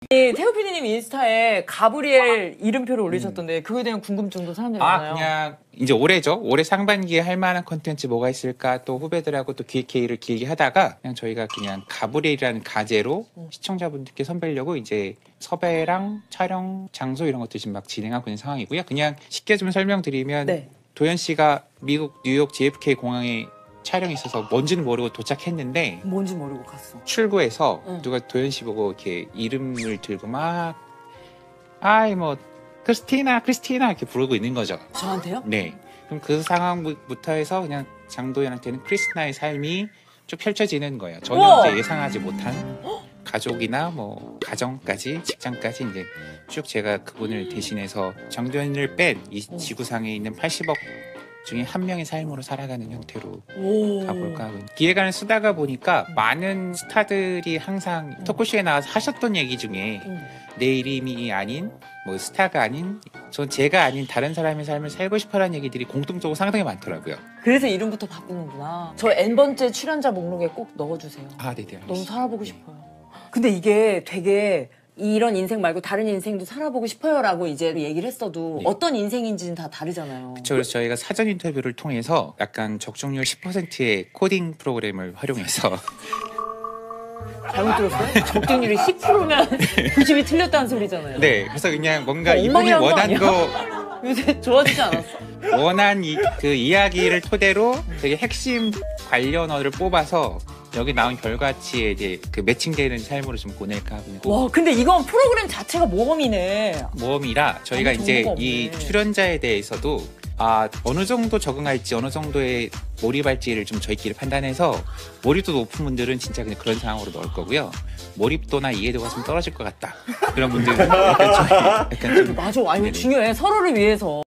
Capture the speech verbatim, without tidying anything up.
태우 피디님 인스타에 가브리엘 이름표를 올리셨던데 음. 그거에 대한 궁금증도 사람들이 아, 많아요. 그냥 이제 올해죠. 올해 상반기에 할 만한 콘텐츠 뭐가 있을까 또 후배들하고 또 기획회의를 길게 하다가 그냥 저희가 그냥 가브리엘이라는 가제로 음. 시청자분들께 선배려고 이제 섭외랑 촬영 장소 이런 것들 지금 막 진행하고 있는 상황이고요. 그냥 쉽게 좀 설명드리면 네. 도현 씨가 미국 뉴욕 제이에프케이 공항에 촬영이 있어서 뭔지는 모르고 도착했는데 뭔지 모르고 갔어. 출구에서 응. 누가 도현 씨 보고 이렇게 이름을 들고 막 아이 뭐 크리스티나 크리스티나 이렇게 부르고 있는 거죠. 저한테요? 네. 그럼 그 상황부터 해서 그냥 장도연한테는 크리스티나의 삶이 쭉 펼쳐지는 거예요. 전혀 우와! 이제 예상하지 못한 가족이나 뭐 가정까지 직장까지 이제 쭉 제가 그분을 대신해서 장도연을 뺀 이 지구상에 있는 팔십억 중에 한 명의 삶으로 살아가는 형태로 오. 가볼까 하고 기획안을 쓰다가 보니까 음. 많은 스타들이 항상 음. 토크쇼에 나와서 하셨던 얘기 중에 음. 내 이름이 아닌 뭐 스타가 아닌 전 제가 아닌 다른 사람의 삶을 살고 싶어라는 얘기들이 공통적으로 상당히 많더라고요. 그래서 이름부터 바꾸는구나. 저 N번째 출연자 목록에 꼭 넣어주세요. 아, 네네. 너무 살아보고 네. 싶어요. 근데 이게 되게 이런 인생 말고 다른 인생도 살아보고 싶어요라고 이제 얘기를 했어도 네. 어떤 인생인지는 다 다르잖아요. 그렇죠. 그래서 저희가 사전 인터뷰를 통해서 약간 적중률 십 퍼센트의 코딩 프로그램을 활용해서 잘못 들었어요? 적중률이 십 퍼센트면 구십이 틀렸다는 소리잖아요. 네. 그래서 그냥 뭔가 이분이 원한 거 요새 좋아지지 않았어? 원한 이, 그 이야기를 토대로 되게 핵심 관련어를 뽑아서 여기 나온 결과치에 이제 그 매칭되는 삶으로 좀 보낼까 하고. 와, 근데 이건 프로그램 자체가 모험이네. 모험이라 저희가 이제 이 출연자에 대해서도 아 어느 정도 적응할지 어느 정도의 몰입할지를 좀 저희끼리 판단해서 몰입도 높은 분들은 진짜 그냥 그런 상황으로 넣을 거고요. 몰입도나 이해도가 좀 떨어질 것 같다. 그런 분들은 약간 좀, 약간 좀 맞아, 아니 중요해 서로를 위해서.